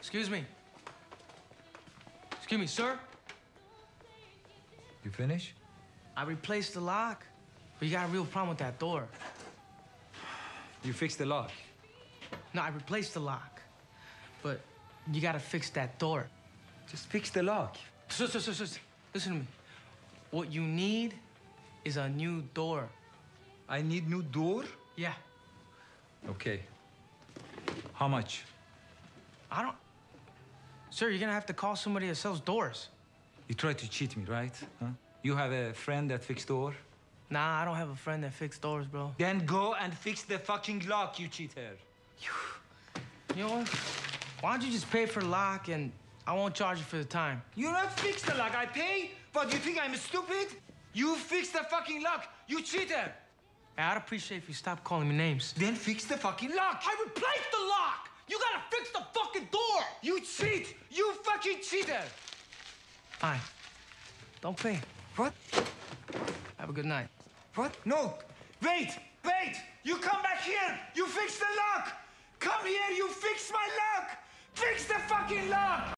Excuse me. Excuse me, sir. You finish? I replaced the lock, but you got a real problem with that door. You fixed the lock. No, I replaced the lock, but you gotta fix that door. Just fix the lock. Sir, listen to me. What you need is a new door. I need new door? Yeah. Okay. How much? I don't... Sir, you're gonna have to call somebody that sells doors. You tried to cheat me, right? Huh? You have a friend that fixed door? Nah, I don't have a friend that fixes doors, bro. Then go and fix the fucking lock, you cheater. You know what? Why don't you just pay for the lock and I won't charge you for the time? You not fix the lock, I pay? What, you think I'm stupid? You fix the fucking lock, you cheater. Hey, I'd appreciate if you stop calling me names. Then fix the fucking lock. I replaced the lock! You gotta fix the fucking door! You cheat! You fucking cheater! Fine. Don't pay. What? Have a good night. What? No! Wait! You come back here! You fix the lock! Come here, you fix my lock! Fix the fucking lock!